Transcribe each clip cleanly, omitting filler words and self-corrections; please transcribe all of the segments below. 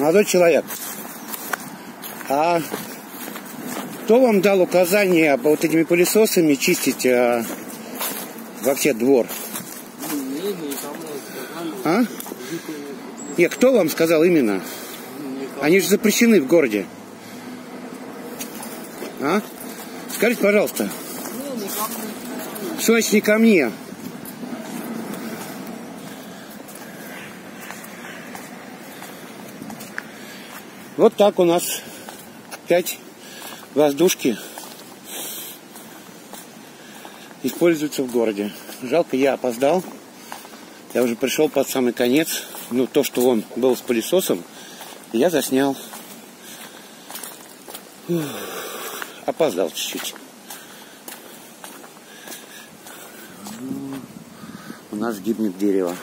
Молодой человек, а кто вам дал указание вот этими пылесосами чистить вообще двор? А? Нет, кто вам сказал именно? Они же запрещены в городе. А? Скажите, пожалуйста. Что значит не ко мне? Вот так у нас опять воздушки используются в городе. Жалко, я опоздал. Я уже пришел под самый конец. Ну, то, что он был с пылесосом, я заснял. Опоздал чуть-чуть. У нас гибнет дерево.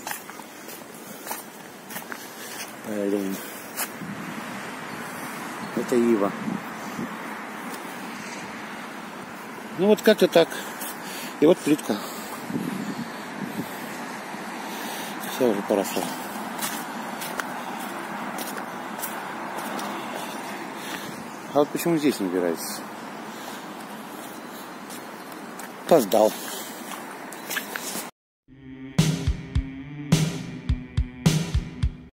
Блин. Это ива. Ну вот как-то так. И вот плитка. Все уже поросла. А вот почему здесь не убирается? Опоздал.